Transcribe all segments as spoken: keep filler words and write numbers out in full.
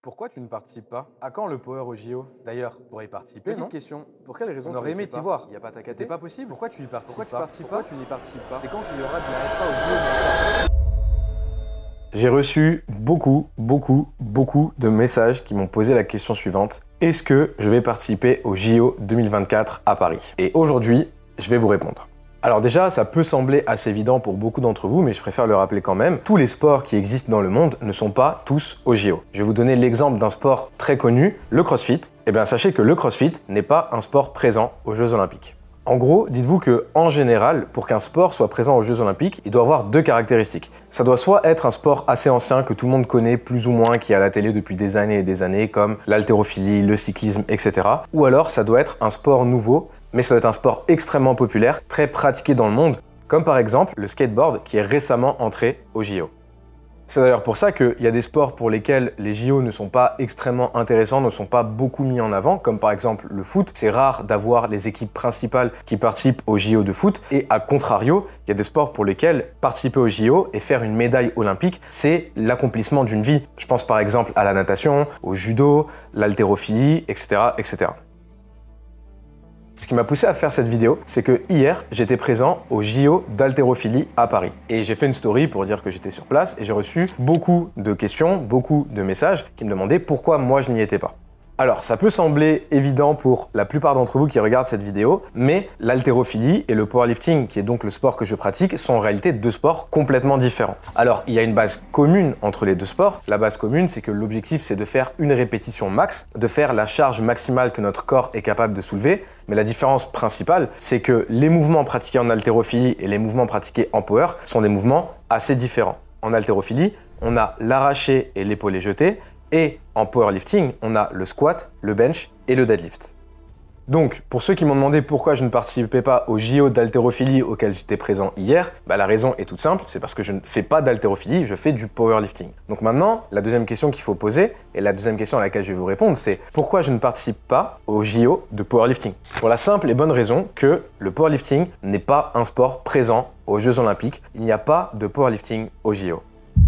Pourquoi tu ne participes pas? À quand le Power au J O? D'ailleurs, pour y participer, Petite non? question, pour quelle raison On tu aurait le aimé fais t'y pas voir. Il n'y a pas ta C'était caté. pas possible. Pourquoi tu y participes Pourquoi tu pas? participes Pourquoi pas tu n'y participes pas? C'est quand qu'il y aura de la F A au J O? J'ai reçu beaucoup, beaucoup, beaucoup de messages qui m'ont posé la question suivante. Est-ce que je vais participer au J O deux mille vingt-quatre à Paris? Et aujourd'hui, je vais vous répondre. Alors déjà, ça peut sembler assez évident pour beaucoup d'entre vous, mais je préfère le rappeler quand même. Tous les sports qui existent dans le monde ne sont pas tous au J O. Je vais vous donner l'exemple d'un sport très connu, le CrossFit. Eh bien, sachez que le CrossFit n'est pas un sport présent aux Jeux Olympiques. En gros, dites-vous que, en général, pour qu'un sport soit présent aux Jeux Olympiques, il doit avoir deux caractéristiques. Ça doit soit être un sport assez ancien que tout le monde connaît plus ou moins, qui est à la télé depuis des années et des années, comme l'haltérophilie, le cyclisme, et cetera. Ou alors, ça doit être un sport nouveau, mais ça doit être un sport extrêmement populaire, très pratiqué dans le monde, comme par exemple le skateboard qui est récemment entré au J O. C'est d'ailleurs pour ça qu'il y a des sports pour lesquels les J O ne sont pas extrêmement intéressants, ne sont pas beaucoup mis en avant, comme par exemple le foot. C'est rare d'avoir les équipes principales qui participent au J O de foot. Et à contrario, il y a des sports pour lesquels participer au J O et faire une médaille olympique, c'est l'accomplissement d'une vie. Je pense par exemple à la natation, au judo, l'haltérophilie, et cetera, et cetera. Ce qui m'a poussé à faire cette vidéo, c'est que hier, j'étais présent au J O d'haltérophilie à Paris. Et j'ai fait une story pour dire que j'étais sur place et j'ai reçu beaucoup de questions, beaucoup de messages qui me demandaient pourquoi moi je n'y étais pas. Alors, ça peut sembler évident pour la plupart d'entre vous qui regardent cette vidéo, mais l'haltérophilie et le powerlifting, qui est donc le sport que je pratique, sont en réalité deux sports complètement différents. Alors, il y a une base commune entre les deux sports. La base commune, c'est que l'objectif, c'est de faire une répétition max, de faire la charge maximale que notre corps est capable de soulever. Mais la différence principale, c'est que les mouvements pratiqués en haltérophilie et les mouvements pratiqués en power sont des mouvements assez différents. En haltérophilie, on a l'arraché et l'épaulé jeté. Et en powerlifting, on a le squat, le bench et le deadlift. Donc, pour ceux qui m'ont demandé pourquoi je ne participais pas au J O d'haltérophilie auquel j'étais présent hier, bah la raison est toute simple, c'est parce que je ne fais pas d'haltérophilie, je fais du powerlifting. Donc maintenant, la deuxième question qu'il faut poser, et la deuxième question à laquelle je vais vous répondre, c'est pourquoi je ne participe pas au J O de powerlifting? Pour la simple et bonne raison que le powerlifting n'est pas un sport présent aux Jeux Olympiques, il n'y a pas de powerlifting au J O.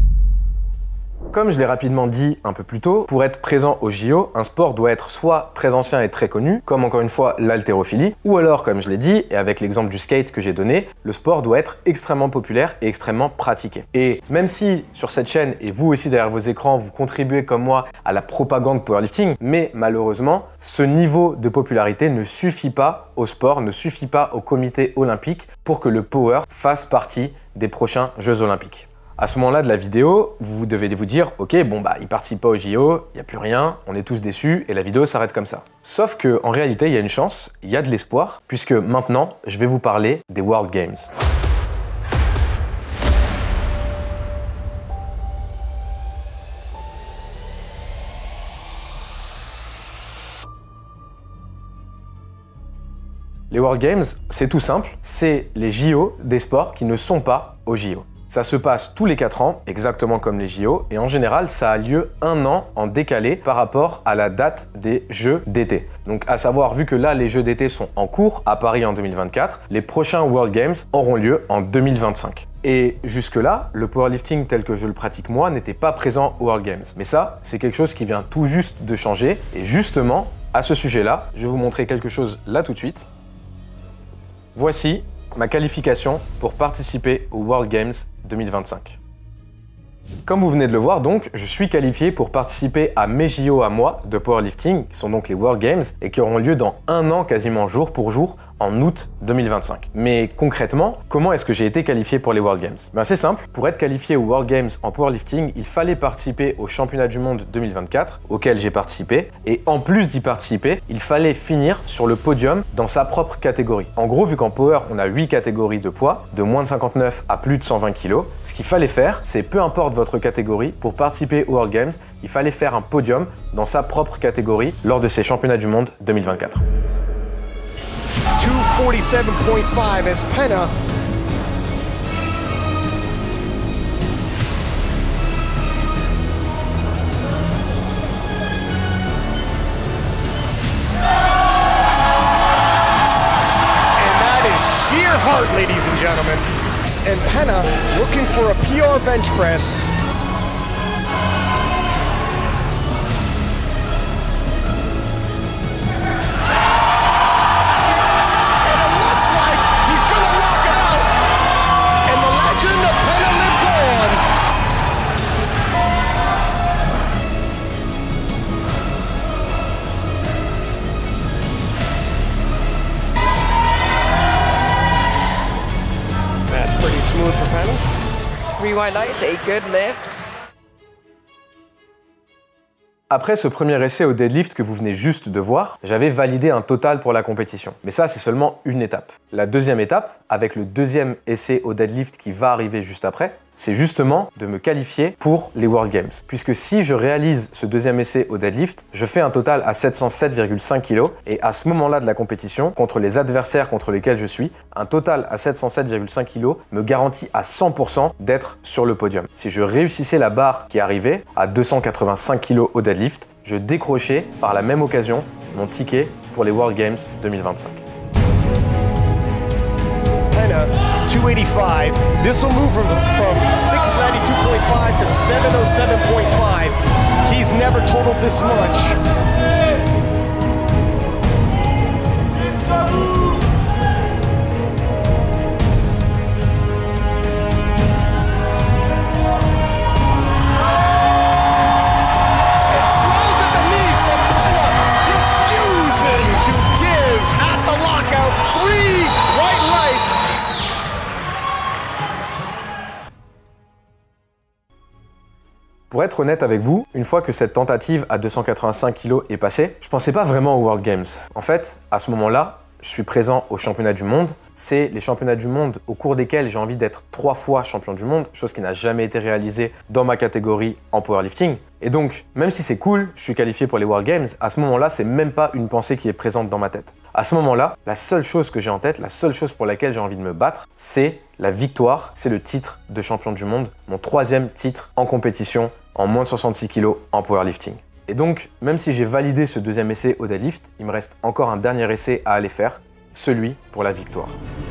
Comme je l'ai rapidement dit un peu plus tôt, pour être présent au J O, un sport doit être soit très ancien et très connu, comme encore une fois l'haltérophilie, ou alors, comme je l'ai dit, et avec l'exemple du skate que j'ai donné, le sport doit être extrêmement populaire et extrêmement pratiqué. Et même si sur cette chaîne, et vous aussi derrière vos écrans, vous contribuez comme moi à la propagande powerlifting, mais malheureusement, ce niveau de popularité ne suffit pas au sport, ne suffit pas au comité olympique pour que le power fasse partie des prochains Jeux Olympiques. À ce moment-là de la vidéo, vous devez vous dire « Ok, bon bah, il participe pas au J O, il n'y a plus rien, on est tous déçus et la vidéo s'arrête comme ça. » Sauf qu'en réalité, il y a une chance, il y a de l'espoir, puisque maintenant, je vais vous parler des World Games. Les World Games, c'est tout simple, c'est les J O des sports qui ne sont pas au J O. Ça se passe tous les quatre ans, exactement comme les J O, et en général, ça a lieu un an en décalé par rapport à la date des Jeux d'été. Donc à savoir, vu que là, les Jeux d'été sont en cours à Paris en deux mille vingt-quatre, les prochains World Games auront lieu en deux mille vingt-cinq. Et jusque-là, le powerlifting tel que je le pratique moi n'était pas présent aux World Games. Mais ça, c'est quelque chose qui vient tout juste de changer. Et justement, à ce sujet-là, je vais vous montrer quelque chose là tout de suite. Voici ma qualification pour participer aux World Games deux mille vingt-cinq. Comme vous venez de le voir donc, je suis qualifié pour participer à mes J O à moi de powerlifting, qui sont donc les World Games, et qui auront lieu dans un an quasiment jour pour jour, en août deux mille vingt-cinq. Mais concrètement, comment est-ce que j'ai été qualifié pour les World Games? Ben c'est simple, pour être qualifié aux World Games en powerlifting, il fallait participer au championnat du monde deux mille vingt-quatre, auquel j'ai participé, et en plus d'y participer, il fallait finir sur le podium dans sa propre catégorie. En gros, vu qu'en power, on a huit catégories de poids, de moins de cinquante-neuf à plus de cent vingt kilos, ce qu'il fallait faire, c'est peu importe votre catégorie, pour participer aux World Games, il fallait faire un podium dans sa propre catégorie lors de ces championnats du monde deux mille vingt-quatre. two forty-seven point five as Penna and that is sheer heart, ladies and gentlemen. And Penna looking for a P R bench press. Three white lights, eight good, lift. Après ce premier essai au deadlift que vous venez juste de voir, j'avais validé un total pour la compétition. Mais ça, c'est seulement une étape. La deuxième étape, avec le deuxième essai au deadlift qui va arriver juste après, c'est justement de me qualifier pour les World Games. Puisque si je réalise ce deuxième essai au deadlift, je fais un total à sept cent sept virgule cinq kilos et à ce moment-là de la compétition, contre les adversaires contre lesquels je suis, un total à sept cent sept virgule cinq kilos me garantit à cent pour cent d'être sur le podium. Si je réussissais la barre qui arrivait à deux cent quatre-vingt-cinq kilos au deadlift, je décrochais par la même occasion mon ticket pour les World Games deux mille vingt-cinq. two eighty-five. This will move from, from six ninety-two point five to seven oh seven point five. He's never totaled this much. Pour être honnête avec vous, une fois que cette tentative à deux cent quatre-vingt-cinq kilos est passée, je pensais pas vraiment aux World Games. En fait, à ce moment-là, je suis présent aux championnats du monde. C'est les championnats du monde au cours desquels j'ai envie d'être trois fois champion du monde, chose qui n'a jamais été réalisée dans ma catégorie en powerlifting. Et donc, même si c'est cool, je suis qualifié pour les World Games, à ce moment-là, c'est même pas une pensée qui est présente dans ma tête. À ce moment-là, la seule chose que j'ai en tête, la seule chose pour laquelle j'ai envie de me battre, c'est la victoire, c'est le titre de champion du monde, mon troisième titre en compétition en moins de soixante-six kilos en powerlifting. Et donc, même si j'ai validé ce deuxième essai au deadlift, il me reste encore un dernier essai à aller faire, celui pour la victoire.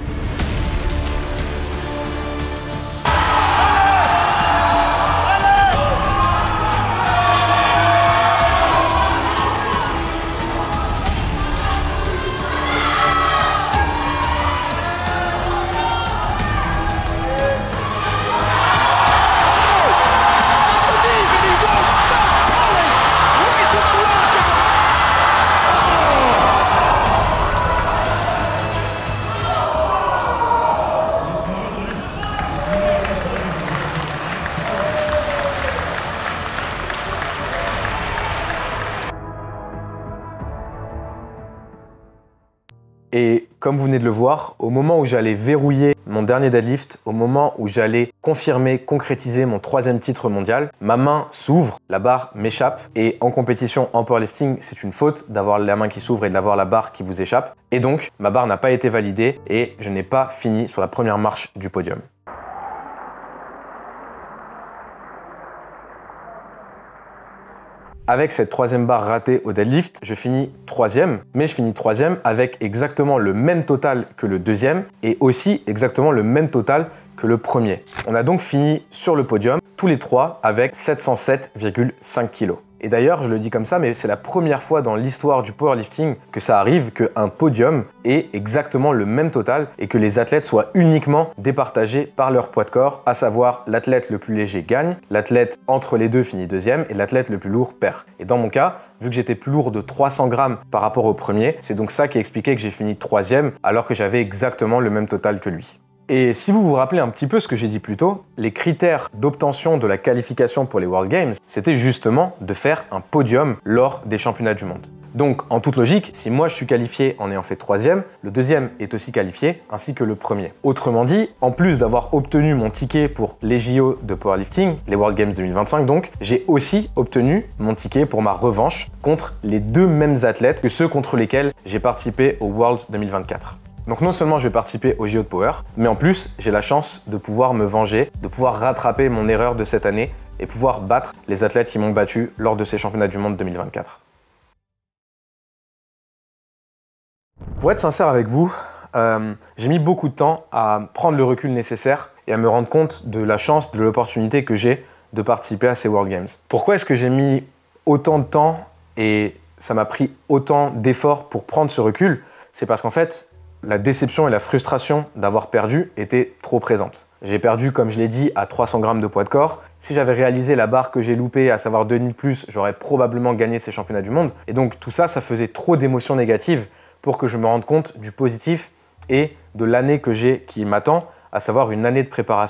Et comme vous venez de le voir, au moment où j'allais verrouiller mon dernier deadlift, au moment où j'allais confirmer, concrétiser mon troisième titre mondial, ma main s'ouvre, la barre m'échappe. Et en compétition, en powerlifting, c'est une faute d'avoir la main qui s'ouvre et d'avoir la barre qui vous échappe. Et donc, ma barre n'a pas été validée et je n'ai pas fini sur la première marche du podium. Avec cette troisième barre ratée au deadlift, je finis troisième, mais je finis troisième avec exactement le même total que le deuxième et aussi exactement le même total que le premier. On a donc fini sur le podium, tous les trois avec sept cent sept virgule cinq kilos. Et d'ailleurs, je le dis comme ça, mais c'est la première fois dans l'histoire du powerlifting que ça arrive qu'un podium ait exactement le même total et que les athlètes soient uniquement départagés par leur poids de corps, à savoir l'athlète le plus léger gagne, l'athlète entre les deux finit deuxième et l'athlète le plus lourd perd. Et dans mon cas, vu que j'étais plus lourd de trois cents grammes par rapport au premier, c'est donc ça qui expliquait que j'ai fini troisième alors que j'avais exactement le même total que lui. Et si vous vous rappelez un petit peu ce que j'ai dit plus tôt, les critères d'obtention de la qualification pour les World Games, c'était justement de faire un podium lors des championnats du monde. Donc, en toute logique, si moi je suis qualifié en ayant fait troisième, le deuxième est aussi qualifié, ainsi que le premier. Autrement dit, en plus d'avoir obtenu mon ticket pour les J O de powerlifting, les World Games deux mille vingt-cinq donc, j'ai aussi obtenu mon ticket pour ma revanche contre les deux mêmes athlètes que ceux contre lesquels j'ai participé aux Worlds deux mille vingt-quatre. Donc non seulement je vais participer aux J O de Power, mais en plus j'ai la chance de pouvoir me venger, de pouvoir rattraper mon erreur de cette année et pouvoir battre les athlètes qui m'ont battu lors de ces championnats du monde deux mille vingt-quatre. Pour être sincère avec vous, euh, j'ai mis beaucoup de temps à prendre le recul nécessaire et à me rendre compte de la chance, de l'opportunité que j'ai de participer à ces World Games. Pourquoi est-ce que j'ai mis autant de temps et ça m'a pris autant d'efforts pour prendre ce recul? C'est parce qu'en fait, la déception et la frustration d'avoir perdu étaient trop présentes. J'ai perdu, comme je l'ai dit, à trois cents grammes de poids de corps. Si j'avais réalisé la barre que j'ai loupée, à savoir deux de plus, j'aurais probablement gagné ces championnats du monde. Et donc tout ça, ça faisait trop d'émotions négatives pour que je me rende compte du positif et de l'année que j'ai qui m'attend, à savoir une année de préparation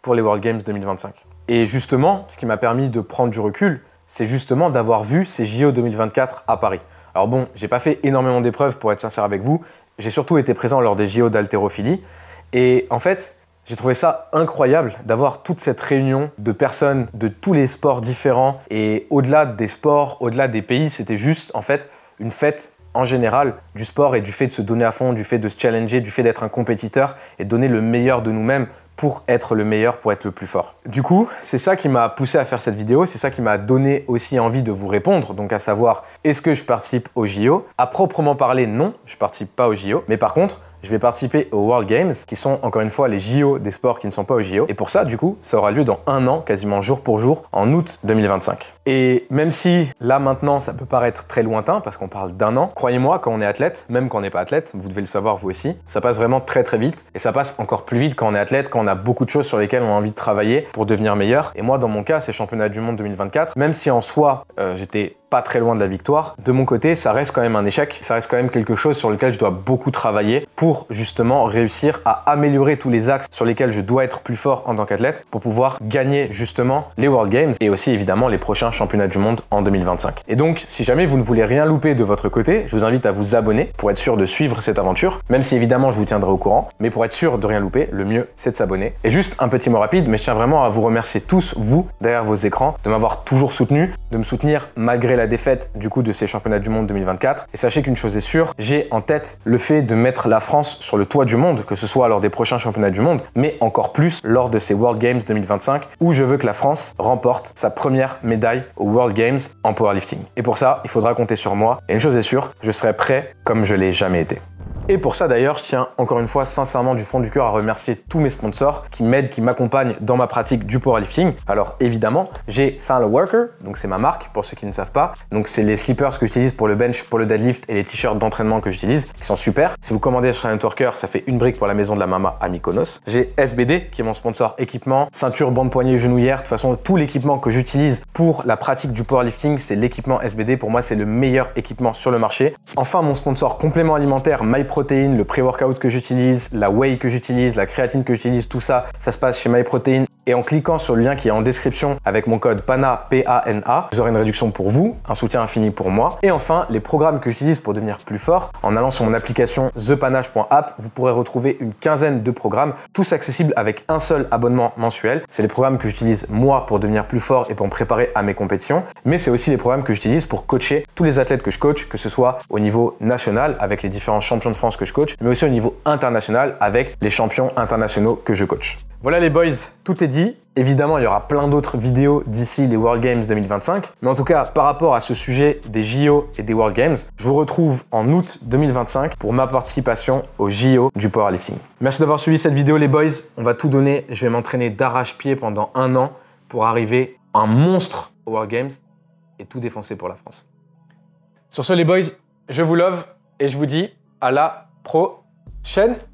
pour les World Games deux mille vingt-cinq. Et justement, ce qui m'a permis de prendre du recul, c'est justement d'avoir vu ces J O deux mille vingt-quatre à Paris. Alors bon, j'ai pas fait énormément d'épreuves pour être sincère avec vous, j'ai surtout été présent lors des J O d'haltérophilie. Et en fait, j'ai trouvé ça incroyable d'avoir toute cette réunion de personnes de tous les sports différents. Et au-delà des sports, au-delà des pays, c'était juste en fait une fête en général du sport et du fait de se donner à fond, du fait de se challenger, du fait d'être un compétiteur et de donner le meilleur de nous-mêmes pour être le meilleur, pour être le plus fort. Du coup, c'est ça qui m'a poussé à faire cette vidéo, c'est ça qui m'a donné aussi envie de vous répondre, donc à savoir, est-ce que je participe aux J O? À proprement parler, non, je participe pas aux J O, mais par contre, je vais participer aux World Games, qui sont encore une fois les J O des sports qui ne sont pas aux J O. Et pour ça, du coup, ça aura lieu dans un an, quasiment jour pour jour, en août deux mille vingt-cinq. Et même si là, maintenant, ça peut paraître très lointain, parce qu'on parle d'un an, croyez-moi, quand on est athlète, même quand on n'est pas athlète, vous devez le savoir vous aussi, ça passe vraiment très très vite. Et ça passe encore plus vite quand on est athlète, quand on a beaucoup de choses sur lesquelles on a envie de travailler pour devenir meilleur. Et moi, dans mon cas, c'est championnat du monde deux mille vingt-quatre. Même si en soi, euh, j'étais pas très loin de la victoire, de mon côté, ça reste quand même un échec. Ça reste quand même quelque chose sur lequel je dois beaucoup travailler pour justement réussir à améliorer tous les axes sur lesquels je dois être plus fort en tant qu'athlète pour pouvoir gagner justement les World Games et aussi évidemment les prochains championnats du monde en deux mille vingt-cinq. Et donc, si jamais vous ne voulez rien louper de votre côté, je vous invite à vous abonner pour être sûr de suivre cette aventure, même si évidemment je vous tiendrai au courant, mais pour être sûr de rien louper, le mieux c'est de s'abonner. Et juste un petit mot rapide, mais je tiens vraiment à vous remercier tous, vous, derrière vos écrans, de m'avoir toujours soutenu, de me soutenir malgré la défaite du coup de ces championnats du monde deux mille vingt-quatre. Et sachez qu'une chose est sûre, j'ai en tête le fait de mettre la France sur le toit du monde, que ce soit lors des prochains championnats du monde, mais encore plus lors de ces World Games deux mille vingt-cinq, où je veux que la France remporte sa première médaille aux World Games en powerlifting. Et pour ça, il faudra compter sur moi. Et une chose est sûre, je serai prêt comme je l'ai jamais été. Et pour ça d'ailleurs, je tiens encore une fois sincèrement du fond du cœur à remercier tous mes sponsors qui m'aident, qui m'accompagnent dans ma pratique du powerlifting. Alors évidemment, j'ai Silent Worker, donc c'est ma marque pour ceux qui ne savent pas. Donc c'est les slippers que j'utilise pour le bench, pour le deadlift et les t-shirts d'entraînement que j'utilise, qui sont super. Si vous commandez sur Silent Worker, ça fait une brique pour la maison de la Mama à Mykonos. J'ai S B D qui est mon sponsor équipement, ceinture, bande poignée, genouillère. De toute façon, tout l'équipement que j'utilise pour la pratique du powerlifting, c'est l'équipement S B D. Pour moi, c'est le meilleur équipement sur le marché. Enfin, mon sponsor complément alimentaire, MyProtein, le pré-workout que j'utilise, la whey que j'utilise, la créatine que j'utilise, tout ça, ça se passe chez MyProtein. Et en cliquant sur le lien qui est en description avec mon code PANA, P A N A, vous aurez une réduction pour vous, un soutien infini pour moi. Et enfin, les programmes que j'utilise pour devenir plus fort, en allant sur mon application the panache point app, vous pourrez retrouver une quinzaine de programmes, tous accessibles avec un seul abonnement mensuel. C'est les programmes que j'utilise moi pour devenir plus fort et pour me préparer à mes compétitions, mais c'est aussi les programmes que j'utilise pour coacher tous les athlètes que je coach, que ce soit au niveau national avec les différents champions de France que je coach, mais aussi au niveau international avec les champions internationaux que je coach. Voilà les boys, tout est dit. Évidemment, il y aura plein d'autres vidéos d'ici les World Games deux mille vingt-cinq. Mais en tout cas, par rapport à ce sujet des J O et des World Games, je vous retrouve en août deux mille vingt-cinq pour ma participation aux J O du powerlifting. Merci d'avoir suivi cette vidéo les boys. On va tout donner. Je vais m'entraîner d'arrache-pied pendant un an pour arriver un monstre aux World Games et tout défoncer pour la France. Sur ce les boys, je vous love et je vous dis à la prochaine.